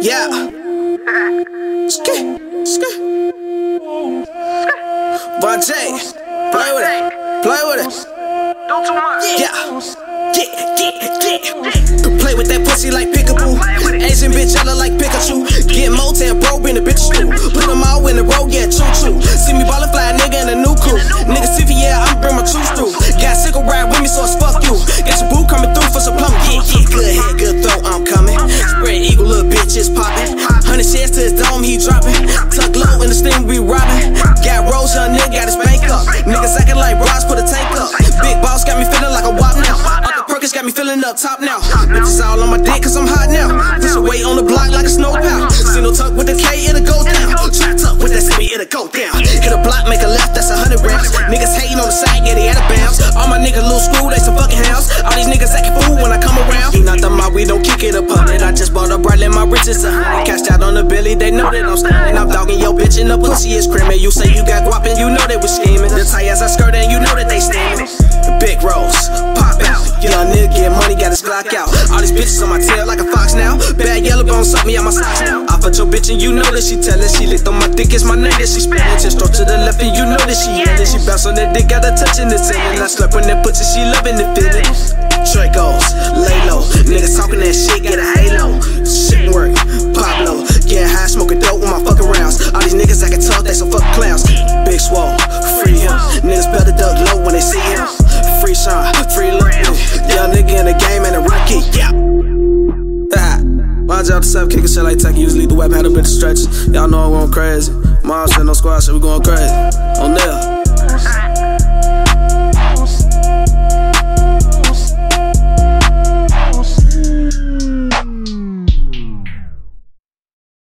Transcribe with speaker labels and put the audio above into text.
Speaker 1: Yeah. Skit. Von J. Play with it. Play with it.
Speaker 2: Do too much.
Speaker 1: Yeah. Play with that pussy like Peekaboo. Asian bitch, I look like Pikachu. Get Motown, bro, bring the bitches through. Put them all in the road, yeah, choo-choo. See me ballin' fly, nigga, in a new coupe. Nigga siffy, yeah, I'ma bring my truth through. Got sickle ride with me, so it's fuck you. Got your boo coming through for some plum. Yeah, good head, good throat, I'm coming. Spread eagle, little bitch is poppin'. 100 shares to his dome, he droppin'. Tuck low in the steam, we robbin'. Got rolls, young nigga, got his bank up. Niggas acting like Ross, put a tank up. Big boss got me feeling like a wop now. Perkins got me feeling up top now. Bitches all on my dick cause I'm hot now. Push a weight on the block like a snow pal. Single tuck with the K, it'll go down. Trap tuck with that semi, it'll go down. Hit a block, make a left, that's 100 rounds. Niggas hating on the side, yeah, they out of bounds. All my niggas little screw, they some fucking hounds. All these niggas acting fool when I come around. You not the mob, we don't kick it up on it. I just bought a bride, let my riches 100. Cashed out on the Billy, they know that I'm standing. I'm dogging your bitch and the pussy is creaming. You say you got guappin', you know they was scheming. The tires I skirt and you know that they steaming. The big rolls, pop out. Young nigga get money, got his Glock out. All these bitches on my tail like a fox now. Bad yellow bone suck me out my socks now. I fucked your bitch and you know that she tellin'. She licked on my dick, it's my name that she spellin'. Just stroke to the left and you know that she yellin'. She bounce on that dick, got her touchin' the ceiling. I slept on that pussy, she lovin' the feeling. Dracos, lay low. Niggas talkin' that shit, get a halo. Shit work, Pablo. Getting high, smoking dope with my fucking rounds. All these niggas actin' tough, they some fucking clowns. Big swole, free him. Niggas better duck low when they see him. Free Sean, free Lil young nigga in the game and a rookie. Yeah. My job to self kick shit like tech. Usually the web had a bit of stretches. Y'all know I'm going crazy. Mom said no squad shit, we going crazy. On there.